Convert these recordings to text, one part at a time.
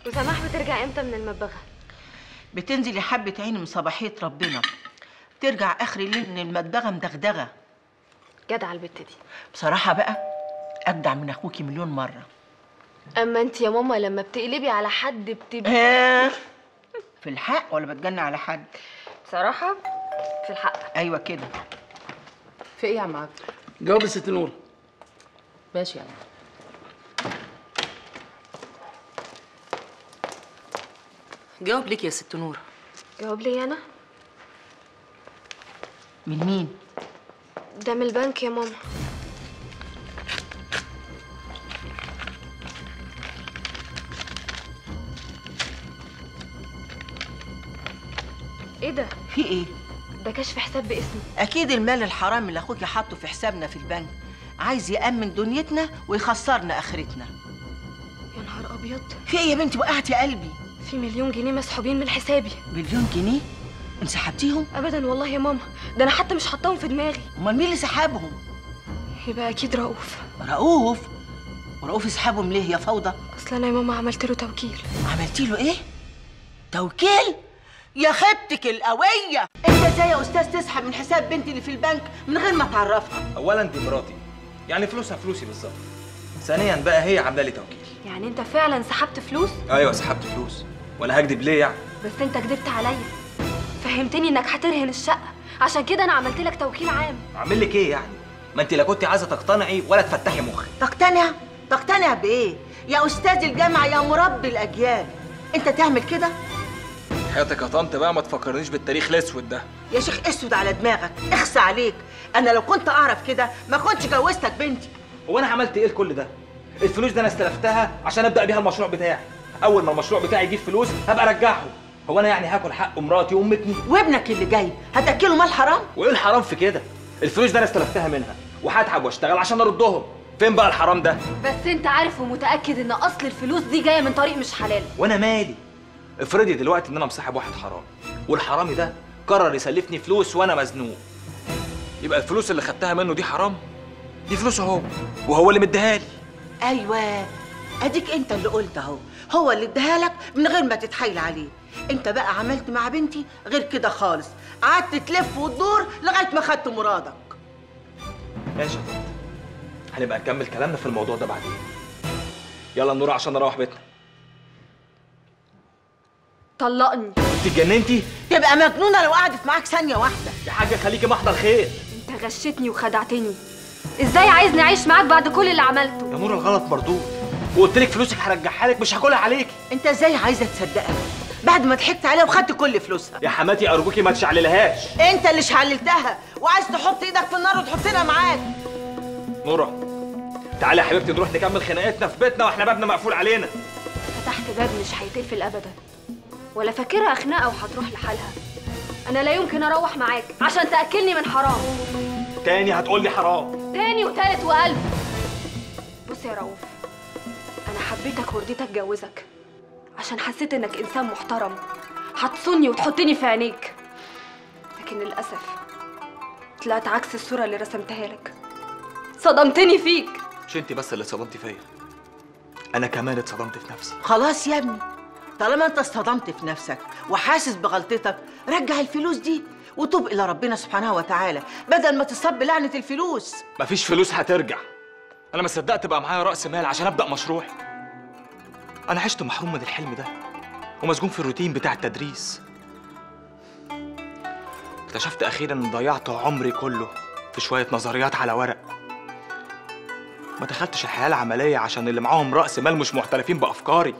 وسماح بترجع امتى من المبغه؟ بتنزلي حبة عين من صباحية ربنا، ترجع آخر الليل من المدغة مدغدغة. جدعة البت دي بصراحة بقى أجدع من أخوكي مليون مرة. أما أنت يا ماما لما بتقلبي على حد بتبقي في الحق ولا بتجني على حد؟ بصراحة في الحق. أيوة كده. في إيه يا عم عبد؟ جاوب يا ست نور. ماشي يا عم. جاوب ليك يا ست نور. جاوب لي أنا؟ من مين؟ ده من البنك يا ماما. ايه ده؟ في ايه؟ ده كشف حساب باسمي. اكيد المال الحرام اللي اخوكي حاطه في حسابنا في البنك، عايز يأمن دنيتنا ويخسرنا اخرتنا. يا نهار ابيض. في ايه يا بنتي وقعتي قلبي؟ في 1,000,000 جنيه مسحوبين من حسابي. 1,000,000 جنيه؟ انسحبتيهم؟ ابدا والله يا ماما، ده انا حتى مش حاطاهم في دماغي. امال مين اللي سحبهم؟ يبقى اكيد رؤوف. رؤوف؟ ورؤوف يسحبهم ليه يا فوضى؟ اصل انا يا ماما عملت له توكيل. عملتي له ايه؟ توكيل؟ يا خيبتك القوية! انت ازاي يا استاذ تسحب من حساب بنتي اللي في البنك من غير ما تعرفها؟ اولا دي مراتي، يعني فلوسها فلوسي بالظبط. ثانيا بقى هي عامله لي توكيل. يعني انت فعلا سحبت فلوس؟ ايوه سحبت فلوس، ولا هكدب ليه يعني؟ بس انت كدبت عليا، فهمتني انك هترهن الشقة، عشان كده انا عملت لك توكيل عام. اعمل لك ايه يعني؟ ما انت لا كنت عايزه تقتنعي ولا تفتحي مخك. تقتنع؟ تقتنع بايه؟ يا استاذ الجامعة يا مربي الاجيال، انت تعمل كده؟ حياتك يا طنط بقى ما تفكرنيش بالتاريخ الاسود ده. يا شيخ اسود على دماغك، اخصى عليك، انا لو كنت اعرف كده ما كنتش جوزتك بنتي. هو انا عملت ايه لكل ده؟ الفلوس ده انا استلفتها عشان ابدا بيها المشروع بتاعي. اول ما المشروع بتاعي يجيب فلوس هبقى ارجعه. هو انا يعني هاكل حق مراتي وام ابني؟ وابنك اللي جاي هتاكله مال حرام؟ وايه الحرام في كده؟ الفلوس ده انا استلفتها منها وهتعب واشتغل عشان اردهم. فين بقى الحرام ده؟ بس انت عارف ومتأكد ان اصل الفلوس دي جاية من طريق مش حلال. وانا مالي؟ افرضي دلوقتي ان انا مصاحب واحد حرام والحرامي ده قرر يسلفني فلوس وانا مزنوق، يبقى الفلوس اللي خدتها منه دي حرام؟ دي فلوسه هو وهو اللي مديها لي. ايوه اديك انت اللي قلت اهو، هو اللي اداها لك من غير ما تتحايل عليه. انت بقى عملت مع بنتي غير كده خالص، قعدت تلف وتدور لغايه ما خدت مرادك. ماشي يا طنط، هنبقى نكمل كلامنا في الموضوع ده بعدين. يلا نور عشان نروح بيتنا. طلقني. انت اتجننتي؟ تبقى مجنونه لو قعدت معاك ثانيه واحده. يا حاجه خليكي محضر خير. انت غشتني وخدعتني، ازاي عايزني اعيش معاك بعد كل اللي عملته؟ يا نور الغلط مردود، وقلت لك فلوسك هرجعها لك مش هاكلها عليكي. انت ازاي عايزه تصدقها بعد ما ضحكت عليها وخدت كل فلوسها؟ يا حماتي ارجوكي ما تشعللهاش. انت اللي شعللتها وعايز تحط ايدك في النار وتحطنا معاك. نورة تعالي يا حبيبتي نروح نكمل خناقتنا في بيتنا واحنا بابنا مقفول علينا. فتحت باب مش هيتقفل ابدا، ولا فاكرها خناقه وهتروح لحالها. انا لا يمكن اروح معاك عشان تاكلني من حرام. تاني هتقولي حرام؟ تاني وتالت والف. بص يا رؤوف، انا حبيتك ورضيت اتجوزك عشان حسيت انك انسان محترم هتصوني وتحطني في عينيك، لكن للاسف طلعت عكس الصوره اللي رسمتها لك. صدمتني فيك. مش انت بس اللي اتصدمتي فيا، انا كمان اتصدمت في نفسي. خلاص يا ابني، طالما انت اصطدمت في نفسك وحاسس بغلطتك، رجع الفلوس دي وتوب الى ربنا سبحانه وتعالى بدل ما تصب لعنه الفلوس. مفيش فلوس هترجع. انا ما صدقت بقى معايا راس مال عشان ابدا مشروعي. انا عشت محروم من الحلم ده ومسجون في الروتين بتاع التدريس. اكتشفت اخيرا ان ضيعت عمري كله في شويه نظريات على ورق. ما دخلتش الحياه العمليه عشان اللي معاهم راس مال مش محترفين بافكاري،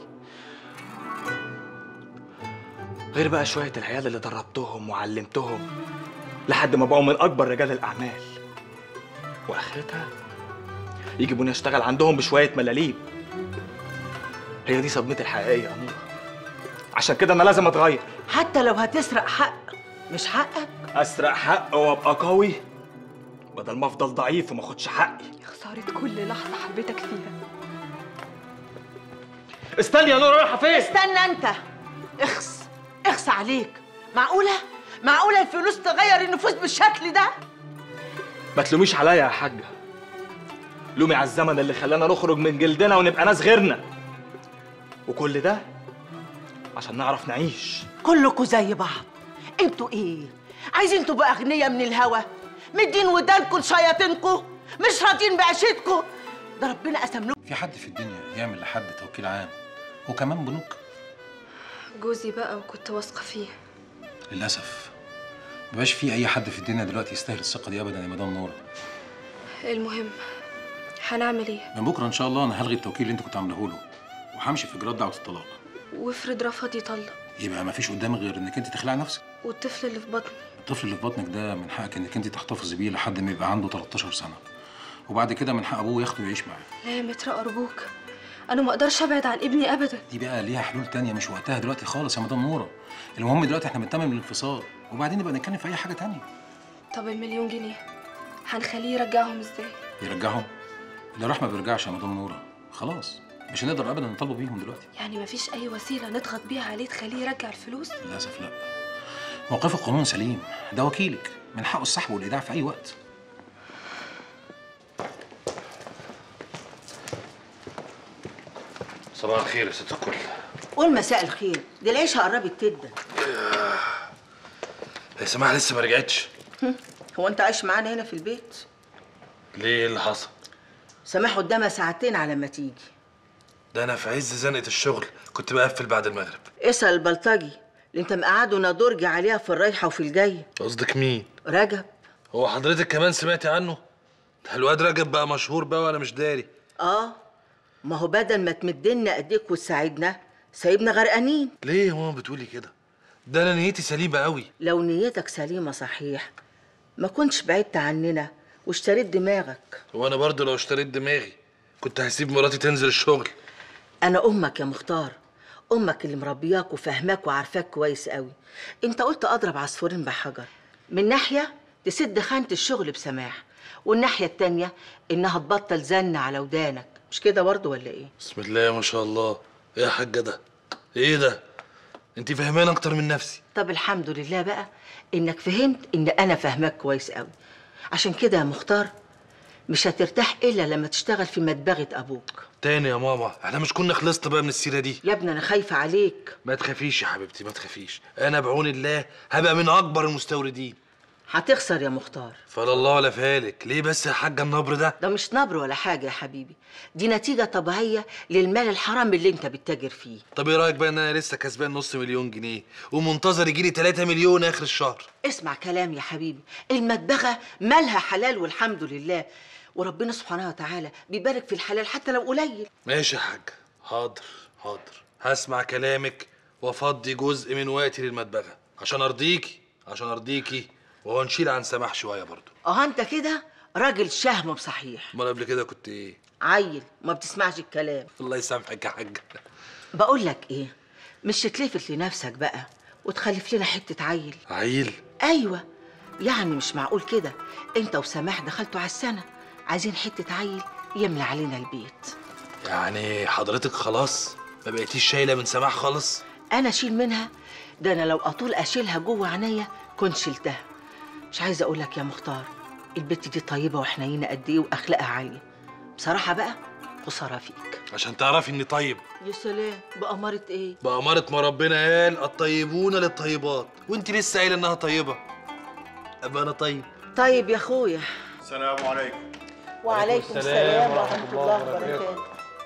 غير بقى شويه العيال اللي دربتهم وعلمتهم لحد ما بقوا من اكبر رجال الاعمال، واخرتها يجيبوني اشتغل عندهم بشويه ملاليم. هي دي صدمتي الحقيقيه يا نور، عشان كده انا لازم اتغير. حتى لو هتسرق حق مش حقك. اسرق حق وابقى قوي بدل ما افضل ضعيف وما اخدش حقي. يا خساره كل لحظه حبيتك فيها. استني يا نور، رايحه فين؟ استنى انت، اخس عليك. معقوله الفلوس تغير النفوس بالشكل ده؟ ما تلوميش عليا يا حاجه، لومي على الزمن اللي خلانا نخرج من جلدنا ونبقى ناس غيرنا. وكل ده عشان نعرف نعيش. كلكوا زي بعض. انتوا ايه؟ عايزين تبقوا اغنياء من الهوا؟ مدين ودانكوا لشياطينكوا؟ مش راضيين بعيشتكوا؟ ده ربنا قسم لكم. في حد في الدنيا يعمل لحد توكيل عام وكمان بنوك؟ جوزي بقى وكنت واثقة فيه. للأسف مبقاش في أي حد في الدنيا دلوقتي يستاهل الثقة دي أبدا يا مدام نورة. المهم هنعمل ايه؟ من بكرة إن شاء الله أنا هلغي التوكيل اللي أنت كنت عامله له وهمشي في إجراءات دعوة الطلاق. وافرض رفض يطلق؟ يبقى مفيش قدامك غير إنك أنت تخلعي نفسك. والطفل اللي في بطني؟ الطفل اللي في بطنك ده من حقك إنك أنت تحتفظي بيه لحد ما يبقى عنده 13 سنة، وبعد كده من حق أبوه ياخده ويعيش معاه. لا يا متر أرجوك، أنا ما أقدرش أبعد عن ابني أبدا. دي بقى ليها حلول تانية مش وقتها دلوقتي خالص يا مدام نورة. المهم دلوقتي إحنا بنتمم الانفصال وبعدين نبقى نتكلم في أي حاجة تانية. طب المليون جنيه هنخليه يرجعهم إزاي؟ يرجعهم؟ اللي راح ما بيرجعش يا مدام نورة. خلاص مش هنقدر ابدا نطالبه بيهم دلوقتي. يعني مفيش اي وسيله نضغط بيها عليه تخليه يرجع الفلوس؟ للاسف لا. موقف القانون سليم، ده وكيلك من حقه السحب والايداع في اي وقت. صباح الخير يا ست الكل. قول مساء الخير، دي العيشه قربت جدا. يا سماح لسه ما رجعتش. هو انت عايش معانا هنا في البيت؟ ليه؟ ايه اللي حصل؟ سماح قدامها ساعتين على ما تيجي. ده انا في عز زنقه الشغل كنت بقفل بعد المغرب. اسال البلطجي اللي انت مقعدنا درج عليها في الرايحه وفي الجايه. قصدك مين؟ رجب. هو حضرتك كمان سمعتي عنه؟ ده الواد رجب بقى مشهور بقى وانا مش داري. ما هو بدل ما تمدلنا ايديك وتساعدنا سايبنا غرقانين. ليه يا ماما بتقولي كده؟ ده انا نيتي سليمه قوي. لو نيتك سليمه صحيح ما كنتش بعدت عننا واشتريت دماغك. وانا برضو لو اشتريت دماغي كنت هسيب مراتي تنزل الشغل. انا امك يا مختار، امك اللي مربياك وفاهماك وعارفاك كويس قوي. انت قلت اضرب عصفورين بحجر، من ناحيه تسد خانه الشغل بسماح، والناحيه التانيه انها تبطل زن على ودانك، مش كده برضه ولا ايه؟ بسم الله ما شاء الله. ايه يا حاجه ده؟ ايه ده؟ انت فاهمان اكتر من نفسي. طب الحمد لله بقى انك فهمت ان انا فاهماك كويس قوي. عشان كده يا مختار مش هترتاح الا لما تشتغل في مدبغه ابوك. تاني يا ماما، احنا مش كنا خلصنا بقى من السيره دي؟ يا ابني انا خايفه عليك. ما تخافيش يا حبيبتي ما تخافيش، انا بعون الله هبقى من اكبر المستوردين. هتخسر يا مختار. فلا الله ولا فالك. ليه بس يا حاجه النبر ده؟ ده مش نبر ولا حاجه يا حبيبي، دي نتيجه طبيعيه للمال الحرام اللي انت بتتاجر فيه. طب ايه رايك بقى ان انا لسه كسبان نص مليون جنيه ومنتظر يجيلي 3 مليون اخر الشهر؟ اسمع كلام يا حبيبي، المدبغه مالها حلال والحمد لله، وربنا سبحانه وتعالى بيبارك في الحلال حتى لو قليل. ماشي يا حاجه، حاضر حاضر، هسمع كلامك وافضي جزء من وقتي للمدبغه عشان ارضيكي وهنشيل عن سماح شويه برضو. انت كده راجل شهم بصحيح. امال قبل كده كنت ايه؟ عيل ما بتسمعش الكلام. الله يسامحك يا حاجه. بقول لك ايه، مش تتلفت لنفسك بقى وتخلف لنا حته عيل. عيل؟ ايوه، يعني مش معقول كده انت وسماح دخلتوا على السنه عايزين حته عيل يملى علينا البيت. يعني حضرتك خلاص ما بقيتيش شايله من سماح خالص؟ انا اشيل منها؟ ده انا لو اطول اشيلها جوه عينيا كنت شلتها. مش عايزه اقول لك يا مختار البت دي طيبه وحنينه قد ايه واخلاقها عاليه. بصراحه بقى خساره فيك. عشان تعرفي اني طيب. يا سلام، بأمارة ايه؟ بأمارة ما ربنا قال الطيبون للطيبات، وانت لسه قايله انها طيبه. ابقى انا طيب. طيب يا اخويا. السلام عليكم. وعليكم السلام ورحمه الله وبركاته.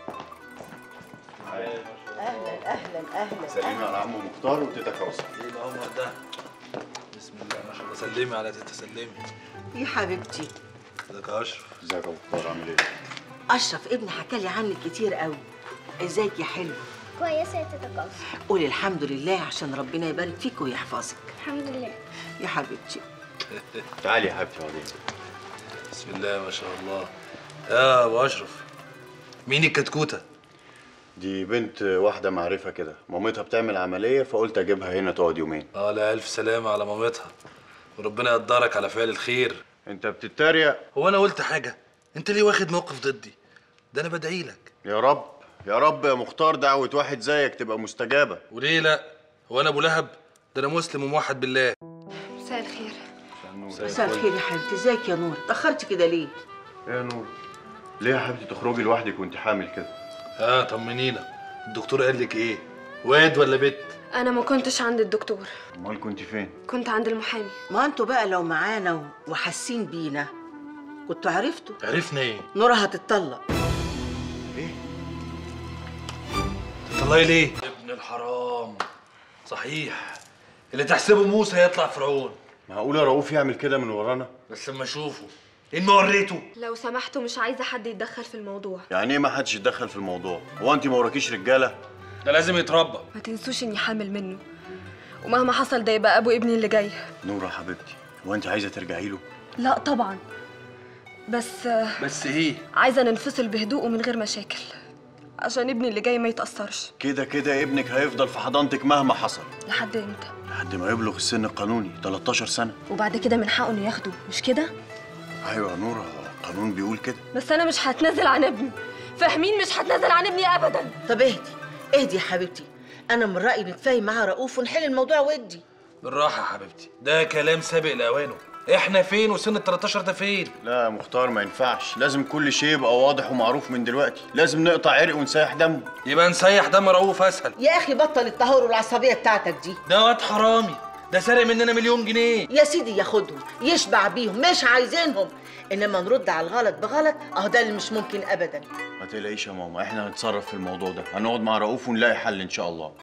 اهلا اهلا اهلا. سلمي على عمو مختار وتيتا كوثر. ايه القمر ده؟ بسم الله ما شاء الله. سلمي على تيتا سلمي. يا حبيبتي. ازيك يا اشرف؟ ازيك يا مختار عامل ايه؟ اشرف ابني حكالي عنك كتير قوي. ازيك يا حلو؟ كويسة يا تيتا كوثر. قولي الحمد لله عشان ربنا يبارك فيك ويحفظك. الحمد لله. يا حبيبتي. تعالي يا حبيبتي اقعدي. بسم الله ما شاء الله. يا ابو اشرف، مين الكتكوته؟ دي بنت واحدة معرفة كده، مامتها بتعمل عملية فقلت اجيبها هنا تقعد يومين. لا الف سلامه على مامتها، وربنا يقدرك على فعل الخير. انت بتتريق؟ هو انا قلت حاجه؟ انت ليه واخد موقف ضدي؟ ده انا بدعي لك. يا رب يا رب يا مختار دعوة واحد زيك تبقى مستجابة. وليه لا؟ هو انا ابو لهب؟ ده انا مسلم وموحد بالله. مساء الخير. مساء الخير يا حبيبتي. ازيك يا نور؟ اتأخرتي كده ليه؟ ايه يا نور؟ ليه يا حبيبتي تخرجي لوحدك وانت حامل كده؟ طمنينا، الدكتور قال لك ايه؟ واد ولا بت؟ انا ما كنتش عند الدكتور، امال كنت فين؟ كنت عند المحامي. ما انتوا بقى لو معانا وحاسين بينا كنتوا عرفتوا. عرفنا ايه؟ نورة هتتطلق. تطلعي ليه؟ ابن الحرام. صحيح اللي تحسبه موسى يطلع فرعون. معقول يا رؤوف يعمل كده من ورانا؟ بس لما اشوفه ان ما وريته. لو سمحتوا مش عايزه حد يتدخل في الموضوع. يعني ايه ما حدش يتدخل في الموضوع؟ هو انت ما وراكيش رجاله؟ ده لازم يتربى. ما تنسوش اني حامل منه، ومهما حصل ده يبقى ابو ابني اللي جاي. نورة حبيبتي، هو انت عايزه ترجعي له؟ لا طبعا، بس بس ايه؟ عايزه ننفصل بهدوء ومن غير مشاكل عشان ابني اللي جاي ما يتأثرش. كده كده ابنك هيفضل في حضانتك مهما حصل. لحد امتى؟ لحد ما يبلغ السن القانوني 13 سنه. وبعد كده من حقه انه ياخده، مش كده؟ ايوه يا نورة، القانون بيقول كده. بس انا مش هتنازل عن ابني، فاهمين؟ مش هتنازل عن ابني ابدا. طب اهدي يا حبيبتي، انا من رايي نتفاهم مع رؤوف ونحل الموضوع ودي. بالراحه يا حبيبتي، ده كلام سابق لاوانه. احنا فين وسن ال 13 ده فين؟ لا يا مختار ما ينفعش، لازم كل شيء يبقى واضح ومعروف من دلوقتي، لازم نقطع عرق ونسيح دمه. يبقى نسيح دم رؤوف اسهل. يا اخي بطل التهور والعصبيه بتاعتك دي. ده واد حرامي، ده سارق مننا مليون جنيه. يا سيدي ياخدهم يشبع بيهم، مش عايزينهم، انما نرد على الغلط بغلط، اهو ده اللي مش ممكن ابدا. ما تقلقيش يا ماما، احنا هنتصرف في الموضوع ده، هنقعد مع رؤوف ونلاقي حل ان شاء الله.